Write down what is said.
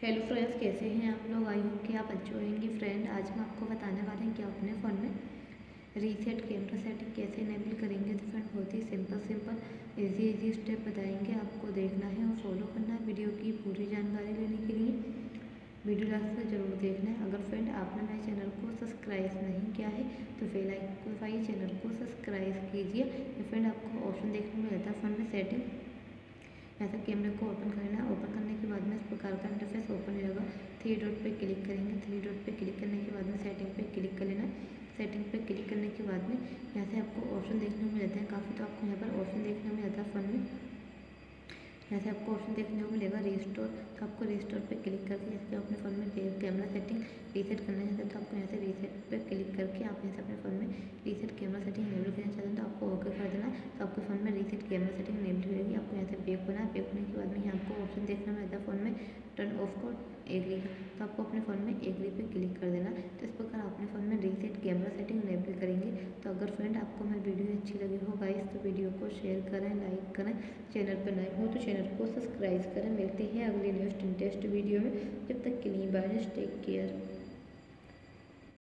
Hello friends, कैसे हैं आप लोग। आई होप कि आप अच्छे होंगे। फ्रेंड, आज हम आपको बताने वाले हैं कि अपने फ़ोन में रीसेट कैमरा सेटिंग कैसे इनेबल करेंगे। तो फ्रेंड, बहुत ही सिंपल इजी स्टेप बताएंगे। आपको देखना है और फॉलो करना है। वीडियो की पूरी जानकारी लेने के लिए वीडियो लास्ट तक जरूर देखना है। अगर फ्रेंड आपने मेरे चैनल को सब्सक्राइब नहीं किया है तो बेल आइकन को दबाइए, चैनल को सब्सक्राइब कीजिए। तो फ्रेंड, आपको ऑप्शन देखने को मिलता है फ़ोन में सेटिंग। ऐसा कैमरे को ओपन करना है। ओपन करने के बाद में इस प्रकार का इंटरफेस ओपन होगा। थ्री डॉट पे क्लिक करेंगे। थ्री डॉट पे क्लिक करने के बाद में सेटिंग पे क्लिक कर लेना। सेटिंग पे क्लिक करने के बाद में यहाँ से आपको ऑप्शन देखने को मिलते हैं काफ़ी। तो आपको यहाँ पर ऑप्शन देखने को मिलता है फ़ोन में। यहाँ से आपको ऑप्शन देखने को मिलेगा रिस्टोर। तो आपको रिस्टोर पे क्लिक करके जैसे अपने फ़ोन में कैमरा सेटिंग रीसेट करना चाहते हैं तो आपको यहाँ से रीसेट पे क्लिक करके आप यहाँ से अपने फ़ोन में रीसेट कैमरा सेटिंग इनेबल करना चाहते हैं तो आपको ओके कर देना। तो आपके फ़ोन में रीसेट कैमरा सेटिंग इनेबल होगी। आपको यहाँ से बैक होना है। बैक होने के बाद में यहाँ आपको ऑप्शन देखना मिलता है फ़ोन में टर्न ऑफ को एग्री का। तो आपको अपने फ़ोन में एग्री पे क्लिक कर देना। तो इस प्रकार अपने फ़ोन में रीसेट कैमरा सेटिंग इनेबल करेंगे। तो अगर फ्रेंड आपको मेरी वीडियो अच्छी लगी हो गाइस तो वीडियो को शेयर करें, लाइक करें। चैनल पर नए हो तो चैनल को सब्सक्राइब करें। मिलते हैं अगले न्यूज़ टेस्ट वीडियो में। जब तक के लिए बाय, टेक केयर।